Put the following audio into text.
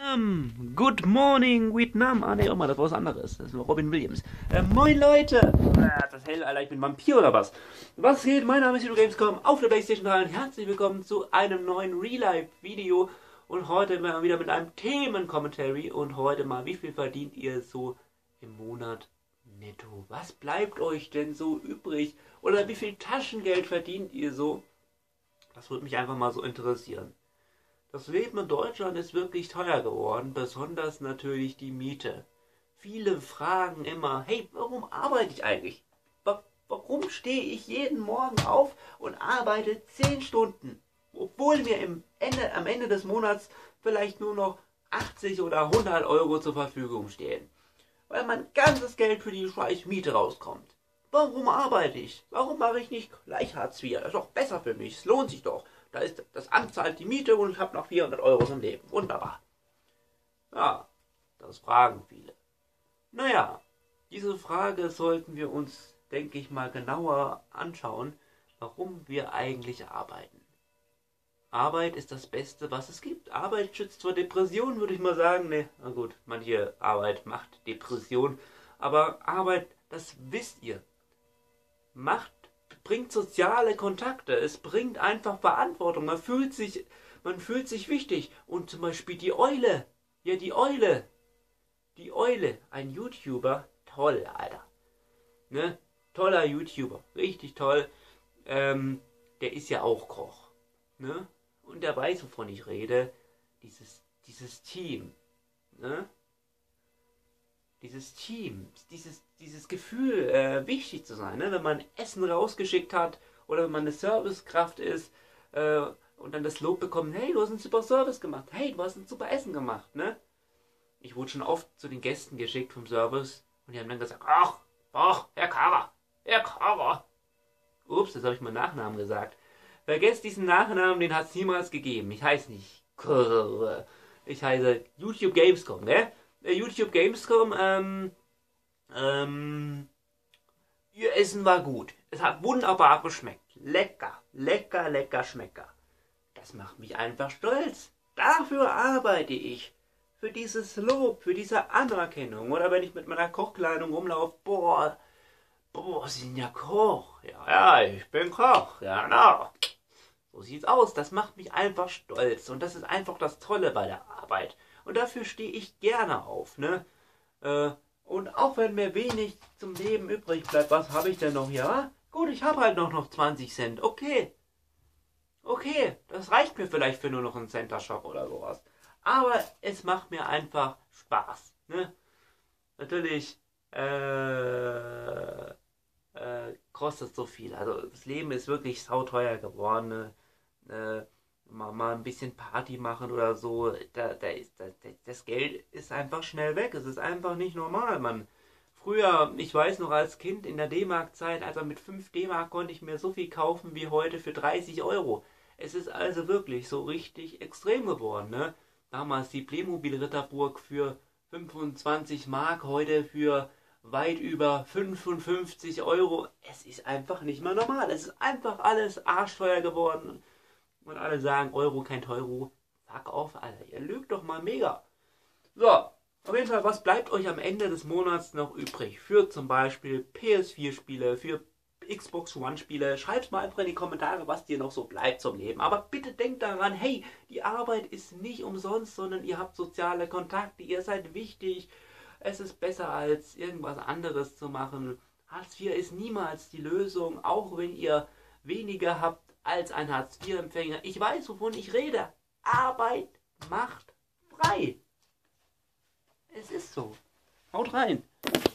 Good morning, Vietnam. Ah, ne, das war was anderes. Das ist Robin Williams. Moin, Leute. Das hell, Alter, ich bin Vampir oder was? Was geht? Mein Name ist Gamescom auf der PlayStation 3 und herzlich willkommen zu einem neuen Real-Life-Video. Und heute mal wieder mit einem Themen-Commentary. Und heute mal, wie viel verdient ihr so im Monat netto? Was bleibt euch denn so übrig? Oder wie viel Taschengeld verdient ihr so? Das würde mich einfach mal so interessieren. Das Leben in Deutschland ist wirklich teuer geworden, besonders natürlich die Miete. Viele fragen immer, hey, warum arbeite ich eigentlich? Warum stehe ich jeden Morgen auf und arbeite 10 Stunden, obwohl mir am Ende des Monats vielleicht nur noch 80 oder 100 Euro zur Verfügung stehen? Weil mein ganzes Geld für die scheiß Miete rauskommt. Warum arbeite ich? Warum mache ich nicht gleich Hartz IV? Das ist doch besser für mich, es lohnt sich doch. Da ist das Amt zahlt die Miete und ich habe noch 400 Euro zum Leben. Wunderbar. Ja, das fragen viele. Naja, diese Frage sollten wir uns, denke ich mal, genauer anschauen, warum wir eigentlich arbeiten. Arbeit ist das Beste, was es gibt. Arbeit schützt vor Depressionen, würde ich mal sagen. Ne, na gut, manche Arbeit macht Depression. Aber Arbeit, das wisst ihr, bringt soziale Kontakte, es bringt einfach Verantwortung, man fühlt sich wichtig. Und zum Beispiel die Eule, ja die Eule, ein YouTuber, toll, Alter, ne, toller YouTuber, richtig toll, der ist ja auch Koch, ne, und der weiß, wovon ich rede, dieses Team, ne, dieses Gefühl, wichtig zu sein, ne? Wenn man Essen rausgeschickt hat oder wenn man eine Servicekraft ist und dann das Lob bekommt, hey, du hast einen super Service gemacht, hey, du hast ein super Essen gemacht, ne? Ich wurde schon oft zu den Gästen geschickt vom Service und die haben dann gesagt, ach, Herr Karrer. Ups, jetzt habe ich meinen Nachnamen gesagt. Vergesst diesen Nachnamen, den hat es niemals gegeben. Ich heiße nicht Karrer. Ich heiße YouTube Gamescom, ne? YouTube Gamescom, ihr Essen war gut. Es hat wunderbar geschmeckt. Lecker, lecker, lecker, schmecker. Das macht mich einfach stolz. Dafür arbeite ich. Für dieses Lob, für diese Anerkennung. Oder wenn ich mit meiner Kochkleidung rumlaufe, boah, Sie sind ja Koch. Ja, ich bin Koch. Ja, genau. So sieht's aus. Das macht mich einfach stolz. Und das ist einfach das Tolle bei der Arbeit. Und dafür stehe ich gerne auf, ne? Und auch wenn mir wenig zum Leben übrig bleibt, was habe ich denn noch? Ja, gut, ich habe halt noch 20 Cent. Okay, das reicht mir vielleicht für nur noch einen Center-Shop oder sowas. Aber es macht mir einfach Spaß, ne? Natürlich, kostet so viel. Also das Leben ist wirklich sauteuer geworden, ne? Mal ein bisschen Party machen oder so, das Geld ist einfach schnell weg. Es ist einfach nicht normal, Mann. Früher, ich weiß noch als Kind in der D-Mark-Zeit, also mit 5 D-Mark konnte ich mir so viel kaufen wie heute für 30 Euro. Es ist also wirklich so richtig extrem geworden, ne? Damals die Playmobil-Ritterburg für 25 Mark, heute für weit über 55 Euro. Es ist einfach nicht mehr normal. Es ist einfach alles arschteuer geworden. Und alle sagen, Euro, kein Teuro. Fuck off, Alter. Ihr lügt doch mal mega. So, auf jeden Fall, was bleibt euch am Ende des Monats noch übrig? Für zum Beispiel PS4-Spiele, für Xbox One-Spiele. Schreibt mal einfach in die Kommentare, was dir noch so bleibt zum Leben. Aber bitte denkt daran, hey, die Arbeit ist nicht umsonst, sondern ihr habt soziale Kontakte, ihr seid wichtig. Es ist besser, als irgendwas anderes zu machen. Hartz IV ist niemals die Lösung, auch wenn ihr weniger habt als ein Hartz-IV-Empfänger. Ich weiß, wovon ich rede. Arbeit macht frei. Es ist so. Haut rein.